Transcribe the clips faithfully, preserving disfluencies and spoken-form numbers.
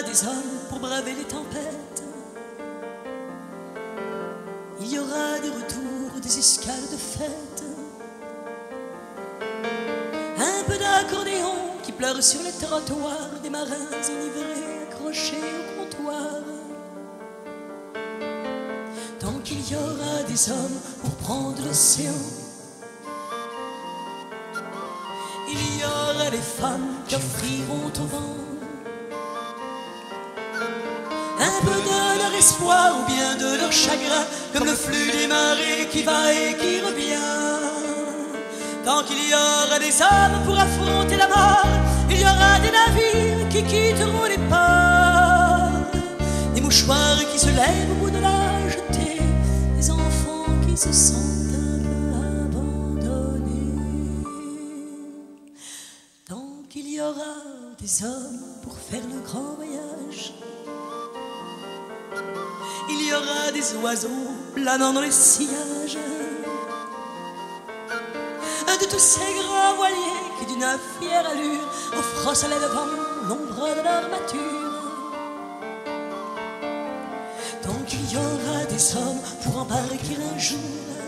des hommes pour braver les tempêtes. Il y aura des retours, des escales de fête. Un peu d'accordéon qui pleure sur les trottoirs, des marins enivrés accrochés au comptoir. Tant qu'il y aura des hommes pour prendre l'océan, il y aura des femmes qui offriront au vent un peu de leur espoir ou bien de leur chagrin, comme le flux des marées qui va et qui revient. Tant qu'il y aura des hommes pour affronter la mort, il y aura des navires qui quitteront les ports, des mouchoirs qui se lèvent au bout de la jetée, des enfants qui se sentent un peu abandonnés. Tant qu'il y aura des hommes pour faire le grand voyage, il y aura des oiseaux planant dans les sillages de tous ces grands voiliers qui d'une fière allure offrent au soleil levant l'ombre de leur mâture. Tant qu'il y aura des hommes pour embarquer un jour,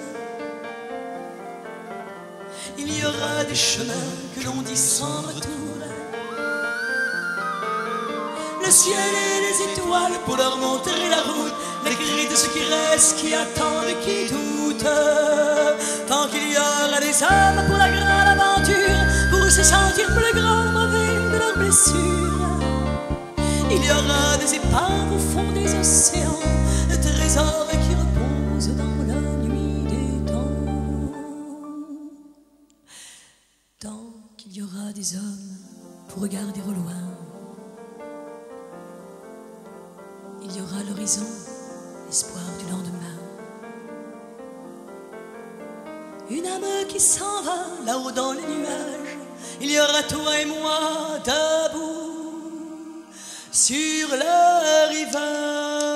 il y aura des chemins que l'on dit sans retour, le ciel et les étoiles pour leur montrer la route, les cris de ceux qui restent, qui attendent et qui doutent. Tant qu'il y aura des hommes pour la grande aventure, pour se sentir plus grands mauvais de leurs blessures, il y aura des épaves au fond des océans, des trésors qui reposent dans la nuit des temps. Tant qu'il y aura des hommes pour regarder au loin, il y aura l'horizon, l'espoir du lendemain. Une âme qui s'en va là-haut dans les nuages, il y aura toi et moi debout sur le rivage.